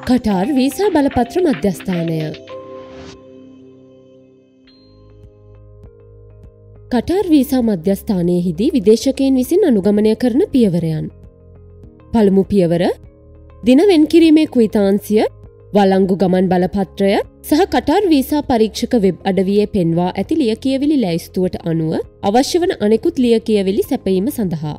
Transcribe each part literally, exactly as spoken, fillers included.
Qatar visa බලපත්‍ර මධ්‍යස්ථානය. Qatar visa මධ්‍යස්ථානයේදී විදේශකයන් විසින් අනුගමනය කරන පියවරයන්. පළමු පියවර දින වෙන් කිරීමේ ක්විතාන්සිය, වළංගු ගමන් බලපත්‍රය සහ කටාර් වීසා පරීක්ෂක වෙබ් අඩවියේ පෙන්වා ඇති ලියකියවිලි ලැයිස්තුවට අනුව අවශ්‍ය වන අනෙකුත් ලියකියවිලි සැපයීම සඳහා.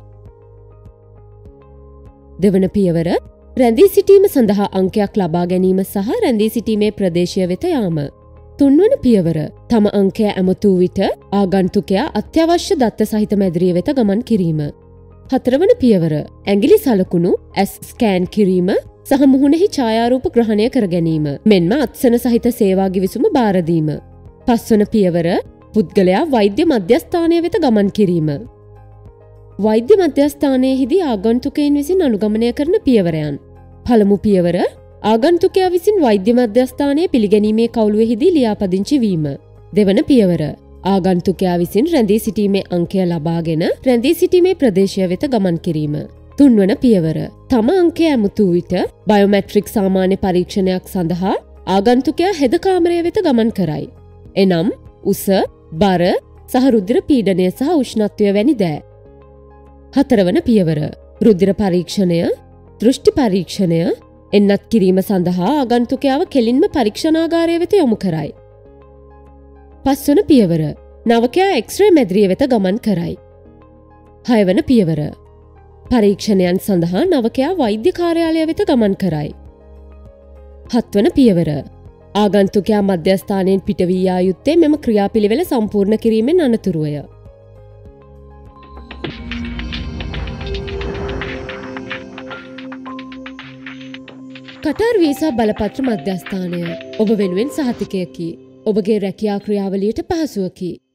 දෙවන පියවර රැඳී සිටීම සඳහා අංකයක් ලබා ගැනීම සහ රැඳී සිටීමේ ප්‍රදේශය වෙත යාම. තුන්වන පියවර තම අංකය ඇමතූ විට ආගන්තුකයා අත්‍යවශ්‍ය දත්ත සහිත මැදිරිය වෙත ගමන් කිරීම. හතරවන පියවර ඇඟිලි සලකුණු ඇස් ස්කෑන් කිරීම සහ මුහුණෙහි ඡායාරූප ග්‍රහණය කර ගැනීම මෙන්ම අත්සන සහිත සේවා ගිවිසුම බාර දීම. පස්වන පියවර පුද්ගලයා වෛද්‍ය මධ්‍යස්ථානය වෙත ගමන් කිරීම. වෛද්‍ය මධ්‍යස්ථානයේදී ආගන්තුකයන් විසින් අනුගමනය කරන පියවරයන්. පළමු පියවර ආගන්තුකයා විසින් වෛද්‍ය මධ්‍යස්ථානයේ පිළිගැනීමේ කවුළුවේදී ලියාපදිංචි වීම. දෙවන පියවර ආගන්තුකයා විසින් රැඳී සිටීමේ අංකය ලබාගෙන රැඳී සිටීමේ ප්‍රදේශය වෙත ගමන් කිරීම. තුන්වන පියවර තම අංකය ඇමතූ විට බයෝමැට්‍රික් සාමාන්‍ය පරීක්ෂණයක් සඳහා ආගන්තුකයා හෙද කාමරය වෙත ගමන් කරයි. එනම් උස, බර සහ රුධිර පීඩනය සහ උෂ්ණත්වය වැනි දෑ. හතරවන පියවර රුධිර පරීක්ෂණය, දෘෂ්ටි පරීක්ෂණය, එන්නත් කිරීම සඳහා ආගන්තුකයාව කෙලින්ම පරීක්ෂණාගාරය වෙත යොමු කරයි. පස්වන පියවර නවකයා එක්ස්රේ මැදිරිය වෙත ගමන් කරයි. හයවන පියවර පරීක්ෂණයන් සඳහා නවකයා වෛද්‍ය කාර්යාලය වෙත ගමන් කරයි. හත්වන පියවර ආගන්තුකයා මධ්‍යස්ථානයෙන් පිට වී යා යුත්තේ මෙම ක්‍රියාපිළිවෙල සම්පූර්ණ කිරීමෙන් අනතුරුවය. කටාර් වීසා බලපත්‍ර මධ්‍යස්ථානය ඔබ වෙනුවෙන් සහතිකයකි. ඔබගේ රැකියා ක්‍රියාවලියට පහසුවකි.